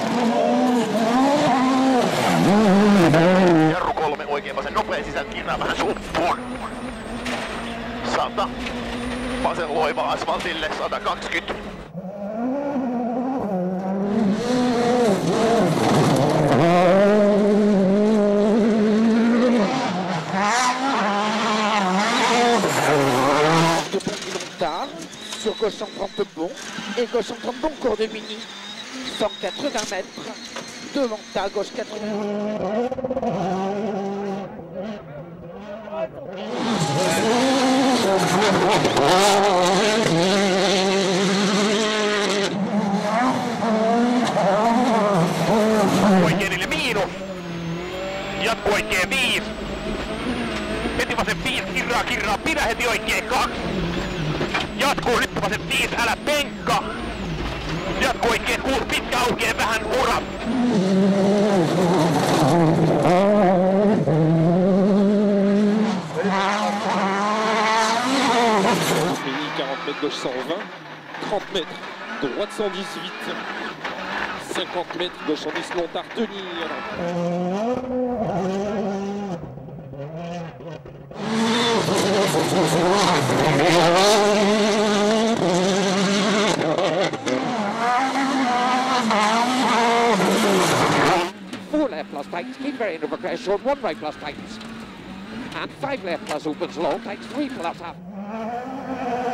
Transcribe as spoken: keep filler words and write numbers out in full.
Jarru kolme oikein vasen nopea sisään, kirraa vähän suppuun. Sata. Vasen loiva asfaltille, sata kaksikymmentä. Sur gauche cent trente bon et gauche cent trente bon cours de mini cent quatre-vingts mètres devant ta gauche quatre-vingts. Oikein miinus. Jatku oikein viisi. Heti vasen viisi, kirraa kirraa, pidä heti oikein kaksi. Jatkuu nyt vasen viisi, älä penkka. Jatkuu oikein kuusi, pitkä aukeen vähän ura. Mini quarante mètres gauche cent vingt, trente mètres droite cent dix-huit, cinquante mètres gauche cent dix long à retenir. Four left plus tightens, keep very under pressure, one right plus tightens. And five left plus opens low, takes three plus up.